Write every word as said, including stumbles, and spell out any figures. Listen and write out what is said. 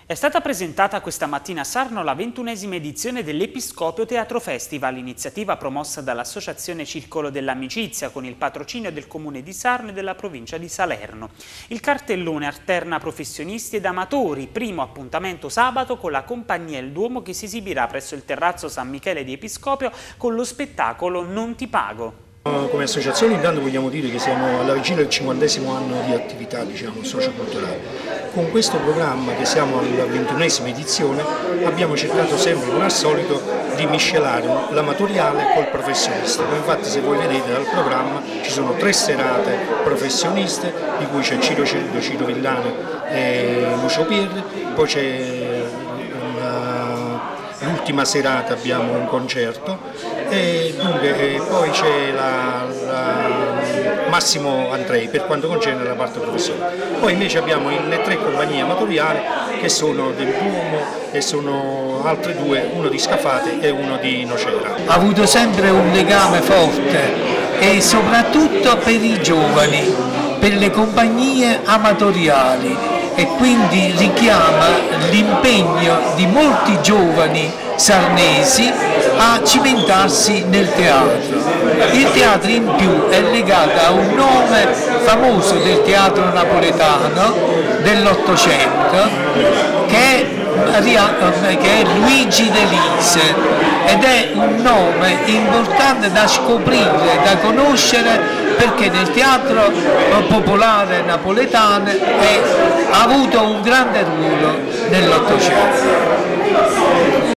È stata presentata questa mattina a Sarno la ventunesima edizione dell'Episcopio Teatro Festival, iniziativa promossa dall'Associazione Circolo dell'Amicizia con il patrocinio del Comune di Sarno e della provincia di Salerno. Il cartellone alterna professionisti ed amatori, primo appuntamento sabato con la Compagnia Il Duomo che si esibirà presso il terrazzo San Michele di Episcopio con lo spettacolo Non ti pago. Come associazione intanto vogliamo dire che siamo alla vigilia del cinquantesimo anno di attività, diciamo, socioculturale. Con questo programma, che siamo alla ventunesima edizione, abbiamo cercato sempre, come al solito, di miscelare l'amatoriale col professionista. Infatti, se voi vedete dal programma ci sono tre serate professioniste, di cui c'è Ciro Ceruto, Ciro Villane e Lucio Pierri, poi c'è l'ultima serata abbiamo un concerto e, dunque, e poi c'è la, la Massimo Andrei per quanto concerne la parte professionale. Poi invece abbiamo le tre compagnie amatoriali che sono del Duomo e sono altre due, uno di Scafate e uno di Nocera. Ha avuto sempre un legame forte e soprattutto per i giovani, per le compagnie amatoriali, e quindi richiama l'impegno di molti giovani sarnesi a cimentarsi nel teatro. Il teatro in più è legato a un nome famoso del teatro napoletano dell'Ottocento che è, che è Luigi De Lise, ed è un nome importante da scoprire, da conoscere, perché nel teatro popolare napoletano è, ha avuto un grande ruolo nell'Ottocento.